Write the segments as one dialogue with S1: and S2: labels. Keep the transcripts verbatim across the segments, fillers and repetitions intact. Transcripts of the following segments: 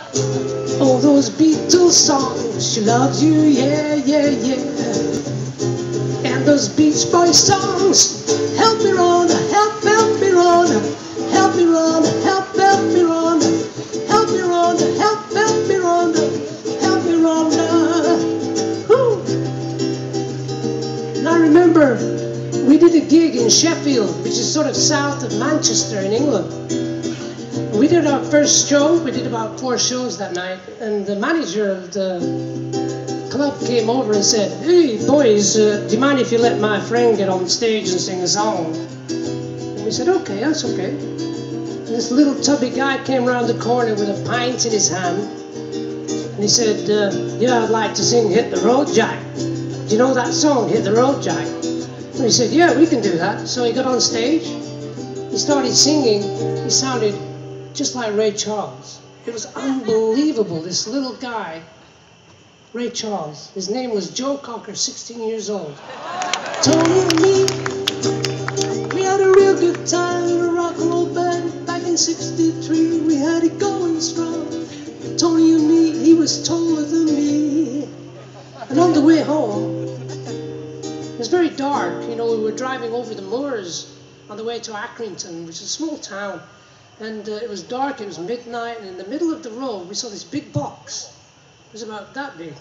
S1: All those Beatles songs, she loves you, yeah, yeah, yeah. And those Beach Boys songs, help me Rhonda, help, help me Rhonda, help me Rhonda, help, help me Rhonda, help me Rhonda, help, help me Rhonda, help me Rhonda. Woo. And I remember we did a gig in Sheffield, which is sort of south of Manchester in England. We did our first show, we did about four shows that night, and the manager of the club came over and said, "Hey boys, uh, do you mind if you let my friend get on stage and sing a song?" And we said, "Okay, that's okay." And this little tubby guy came around the corner with a pint in his hand, and he said, uh, "Yeah, I'd like to sing Hit the Road Jack. Do you know that song, Hit the Road Jack?" And we said, "Yeah, we can do that." So he got on stage, he started singing, he sounded just like Ray Charles. It was unbelievable, this little guy, Ray Charles. His name was Joe Cocker, sixteen years old. Tony and me, we had a real good time in a rock and roll band back in sixty-three. We had it going strong. Tony and me, he was taller than me. And on the way home, it was very dark. You know, we were driving over the moors on the way to Accrington, which is a small town. And uh, it was dark, it was midnight, and in the middle of the road, we saw this big box. It was about that big.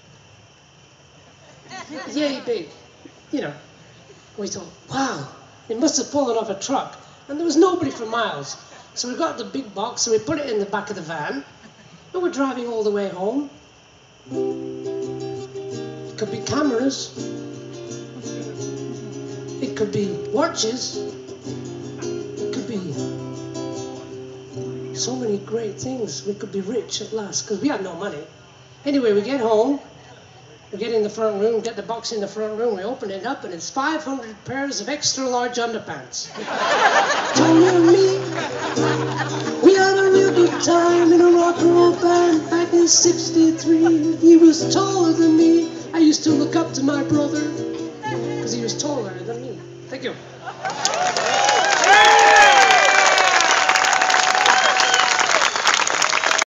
S1: Yay big. You know. We thought, wow, it must have fallen off a truck. And there was nobody for miles. So we got the big box, so we put it in the back of the van. And we're driving all the way home. It could be cameras. It could be watches. It could be so many great things. We could be rich at last, because we had no money. Anyway, we get home, we get in the front room, get the box in the front room, we open it up, and it's five hundred pairs of extra large underpants. Tony and me, we had a real good time in a rock and roll band back in sixty-three. He was taller than me. I used to look up to my brother, because he was taller than me. Thank you.